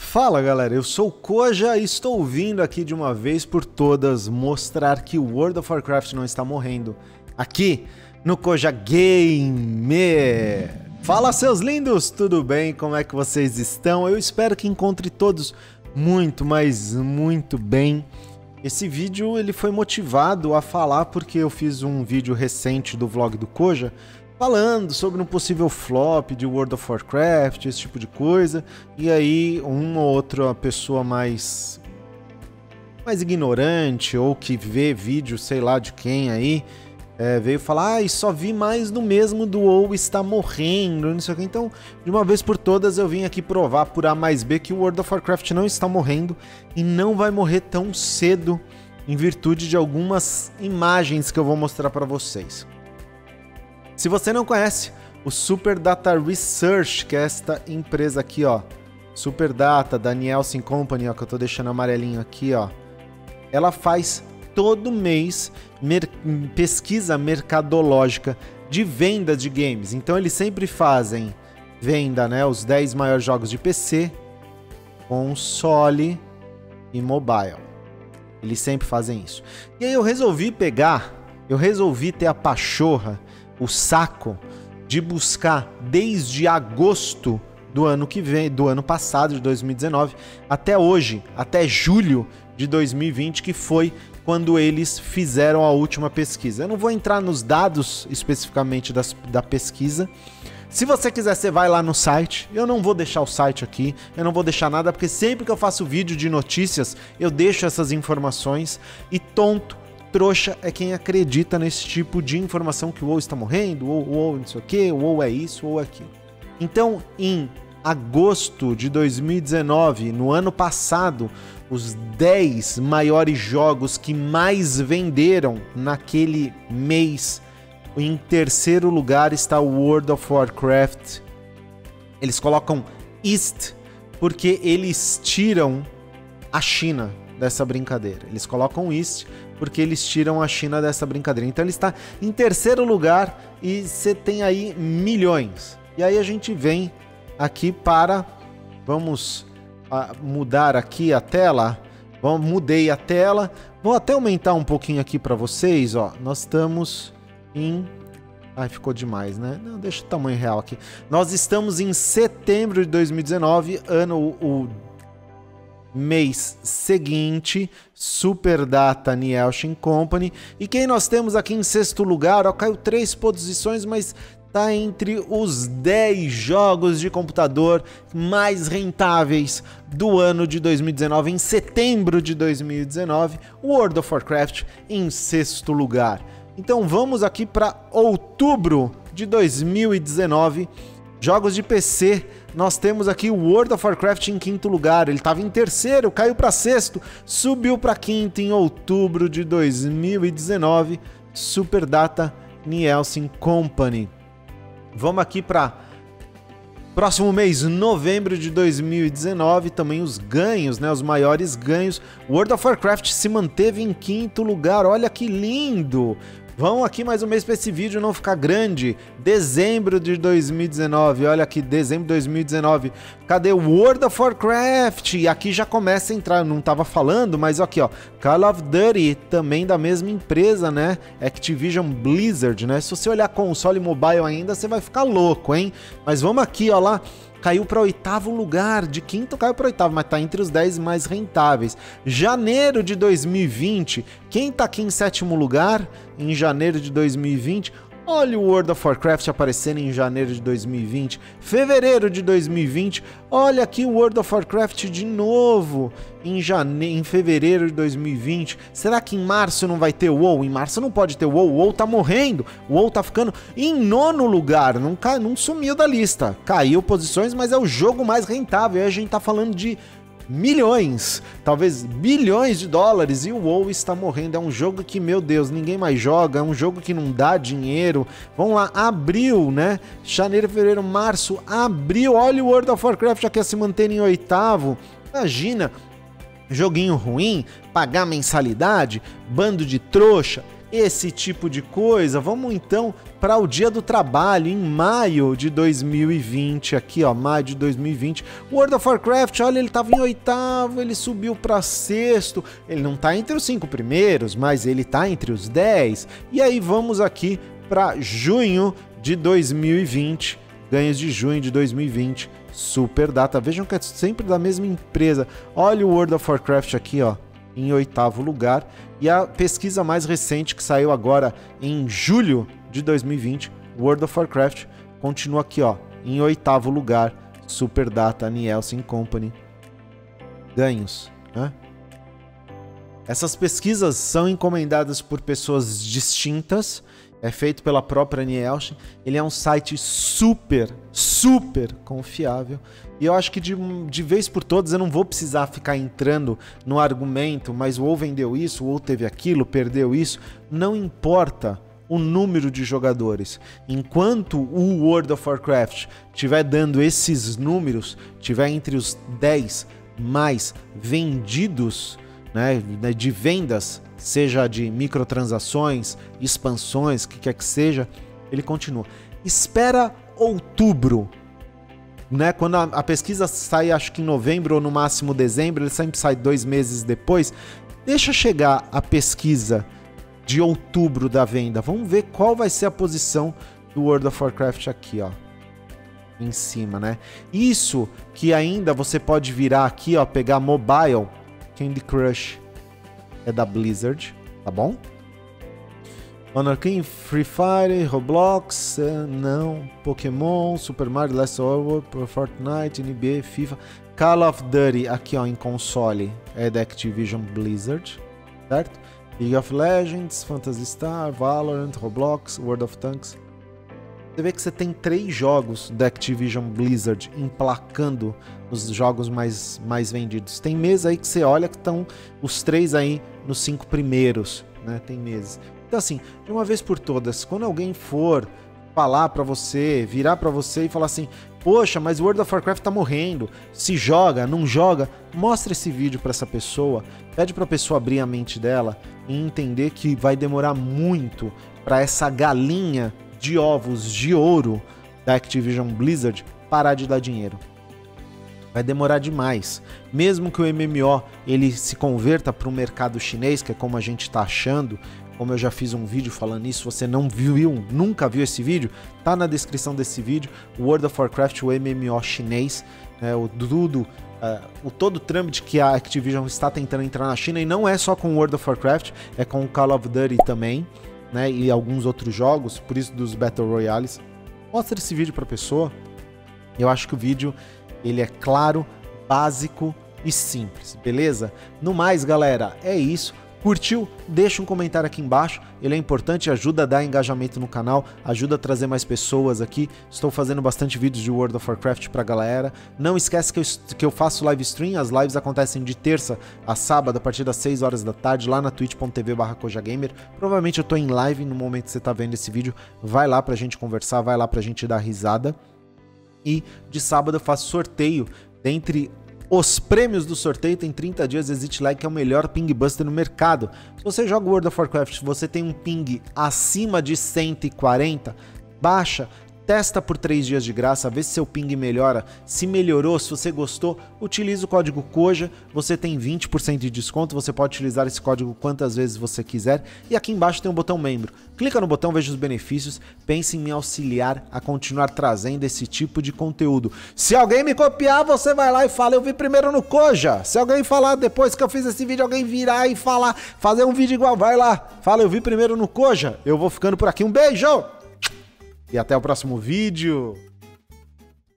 Fala galera, eu sou o Koja e estou vindo aqui de uma vez por todas mostrar que o World of Warcraft não está morrendo aqui no Koja Gamer. Fala seus lindos, tudo bem? Como é que vocês estão? Eu espero que encontre todos muito, mas muito bem. Esse vídeo ele foi motivado a falar porque eu fiz um vídeo recente do vlog do Koja falando sobre um possível flop de World of Warcraft, esse tipo de coisa. E aí uma ou outra pessoa mais ignorante ou que vê vídeo, sei lá de quem aí, veio falar, só vi mais do mesmo do WoW está morrendo, não sei o que. Então, de uma vez por todas, eu vim aqui provar por A mais B que o World of Warcraft não está morrendo e não vai morrer tão cedo em virtude de algumas imagens que eu vou mostrar para vocês. Se você não conhece o Super Data Research, que é esta empresa aqui, ó, Super Data, da Nielsen Company, ó, que eu tô deixando amarelinho aqui, ó, ela faz todo mês pesquisa mercadológica de venda de games. Então eles sempre fazem venda, né, os 10 maiores jogos de PC, console e mobile. Eles sempre fazem isso. E aí eu resolvi ter a pachorra, o saco de buscar desde agosto do ano que vem, do ano passado, de 2019, até hoje, até julho de 2020, que foi quando eles fizeram a última pesquisa. Eu não vou entrar nos dados especificamente da pesquisa. Se você quiser, você vai lá no site. Eu não vou deixar o site aqui, eu não vou deixar nada, porque sempre que eu faço vídeo de notícias, eu deixo essas informações. E trouxa é quem acredita nesse tipo de informação que o WoW está morrendo, o WoW não sei o que, o WoW é isso, o WoW é aquilo. Então, em agosto de 2019, no ano passado, os 10 maiores jogos que mais venderam naquele mês, em terceiro lugar está o World of Warcraft. Eles colocam East porque eles tiram a China dessa brincadeira. Eles colocam East porque eles tiram a China dessa brincadeira. Então ele está em terceiro lugar e você tem aí milhões. E aí a gente vem aqui para... Vamos mudar aqui a tela. Mudei a tela. Vou até aumentar um pouquinho aqui para vocês. Ó. Nós estamos em... Ai, ficou demais, né? Não, deixa o tamanho real aqui. Nós estamos em setembro de 2019, o mês seguinte, Super Data Nielsen Company. E quem nós temos aqui em sexto lugar, ó, caiu 3 posições, mas tá entre os 10 jogos de computador mais rentáveis do ano de 2019, em setembro de 2019, World of Warcraft em sexto lugar. Então vamos aqui para outubro de 2019, jogos de PC. Nós temos aqui o World of Warcraft em quinto lugar. Ele estava em terceiro, caiu para sexto, subiu para quinto em outubro de 2019. Super Data Nielsen Company. Vamos aqui para próximo mês, novembro de 2019. Também os ganhos, né? Os maiores ganhos. World of Warcraft se manteve em quinto lugar. Olha que lindo! Vamos aqui mais um mês para esse vídeo não ficar grande. Dezembro de 2019, olha aqui, dezembro de 2019. Cadê o World of Warcraft? E aqui já começa a entrar, eu não tava falando, mas aqui ó, Call of Duty, também da mesma empresa, né? Activision Blizzard, né? Se você olhar console mobile ainda, você vai ficar louco, hein? Mas vamos aqui, ó lá. Caiu para oitavo lugar, de quinto caiu para oitavo, mas tá entre os 10 mais rentáveis. Janeiro de 2020, quem tá aqui em sétimo lugar, em janeiro de 2020, olha o World of Warcraft aparecendo em janeiro de 2020. Fevereiro de 2020, olha aqui o World of Warcraft de novo, em fevereiro de 2020. Será que em março não vai ter o WoW? Em março não pode ter o WoW, o WoW tá morrendo, o WoW tá ficando em nono lugar, não sumiu da lista. Caiu posições, mas é o jogo mais rentável, aí a gente tá falando de milhões, talvez bilhões de dólares, e o WoW está morrendo. É um jogo que, meu Deus, ninguém mais joga, é um jogo que não dá dinheiro. Vamos lá, abril, né? Janeiro, fevereiro, março, abril, olha o World of Warcraft já quer se manter em oitavo. Imagina, joguinho ruim, pagar mensalidade, bando de trouxa. esse tipo de coisa, vamos então para o Dia do Trabalho, em maio de 2020, aqui ó, maio de 2020, World of Warcraft, olha, ele estava em 8º, ele subiu para 6º, ele não está entre os 5 primeiros, mas ele está entre os 10, e aí vamos aqui para junho de 2020, ganhos de junho de 2020, super data, vejam que é sempre da mesma empresa, olha o World of Warcraft aqui ó, em 8º lugar, e a pesquisa mais recente que saiu agora em julho de 2020, World of Warcraft, continua aqui ó, em 8º lugar, Super Data, Nielsen Company, ganhos, né? Essas pesquisas são encomendadas por pessoas distintas, é feito pela própria Nielsen, ele é um site super confiável, e eu acho que de vez por todas eu não vou precisar ficar entrando no argumento, mas o WoW vendeu isso, o WoW teve aquilo, perdeu isso, não importa o número de jogadores, enquanto o World of Warcraft estiver dando esses números, estiver entre os 10 mais vendidos, né, de vendas, seja de microtransações, expansões, o que quer que seja, ele continua. Espera outubro, né? Quando a pesquisa sai, acho que em novembro ou no máximo dezembro, ele sempre sai 2 meses depois. Deixa chegar a pesquisa de outubro da venda. Vamos ver qual vai ser a posição do World of Warcraft aqui, ó, em cima, né? Isso que ainda você pode virar aqui, ó, pegar mobile, Candy Crush é da Blizzard, tá bom? Honor King, Free Fire, Roblox, não, Pokémon, Super Mario, Last Over, Fortnite, NBA, FIFA, Call of Duty, aqui ó, em console, é da Activision Blizzard, certo? League of Legends, Phantasy Star, Valorant, Roblox, World of Tanks. Você vê que você tem 3 jogos da Activision Blizzard emplacando os jogos mais vendidos. Tem meses aí que você olha que estão os 3 aí nos 5 primeiros, né? Tem meses. Então assim, de uma vez por todas, quando alguém for falar pra você, virar pra você e falar assim, poxa, mas World of Warcraft tá morrendo, se joga, não joga, mostra esse vídeo pra essa pessoa, pede pra pessoa abrir a mente dela e entender que vai demorar muito pra essa galinha de ovos de ouro da Activision Blizzard parar de dar dinheiro. Vai demorar demais. Mesmo que o MMO ele se converta para o mercado chinês, que é como a gente está achando, como eu já fiz um vídeo falando isso, você não viu, nunca viu esse vídeo, tá na descrição desse vídeo, o World of Warcraft, o MMO chinês, né, o todo o trâmite que a Activision está tentando entrar na China, e não é só com o World of Warcraft, é com o Call of Duty também, né, e alguns outros jogos, por isso dos Battle Royales. Mostra esse vídeo pra pessoa. Eu acho que o vídeo ele é claro, básico e simples, beleza? No mais, galera, é isso. Curtiu? Deixa um comentário aqui embaixo, ele é importante, ajuda a dar engajamento no canal, ajuda a trazer mais pessoas aqui. Estou fazendo bastante vídeos de World of Warcraft pra galera. Não esquece que eu faço live stream, as lives acontecem de terça a sábado a partir das 6 horas da tarde lá na twitch.tv/kojagamer. Provavelmente eu tô em live no momento que você tá vendo esse vídeo, vai lá pra gente conversar, vai lá pra gente dar risada. E de sábado eu faço sorteio dentre os prêmios do sorteio, tem 30 dias, Exit Lag, que é o melhor ping buster no mercado. Se você joga World of Warcraft, você tem um ping acima de 140, baixa, testa por 3 dias de graça, vê se seu ping melhora. Se melhorou, se você gostou, utiliza o código KOJA, você tem 20% de desconto, você pode utilizar esse código quantas vezes você quiser. E aqui embaixo tem um botão membro. Clica no botão, veja os benefícios, pense em me auxiliar a continuar trazendo esse tipo de conteúdo. Se alguém me copiar, você vai lá e fala, eu vi primeiro no KOJA. Se alguém falar depois que eu fiz esse vídeo, alguém virar e falar, fazer um vídeo igual, vai lá, fala, eu vi primeiro no KOJA. Eu vou ficando por aqui, um beijo! E até o próximo vídeo.